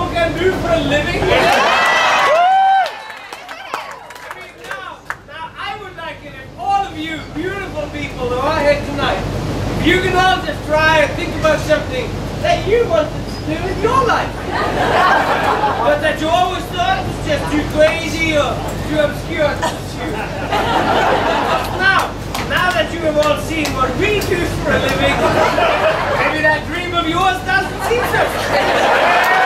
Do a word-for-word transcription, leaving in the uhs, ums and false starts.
people can do for a living? All of you beautiful people who are here tonight, if you can all just try and think about something that you wanted to do in your life, but that you always thought was just too crazy or too obscure to pursue. Now, now that you have all seen what we do for a living, maybe that dream of yours doesn't seem so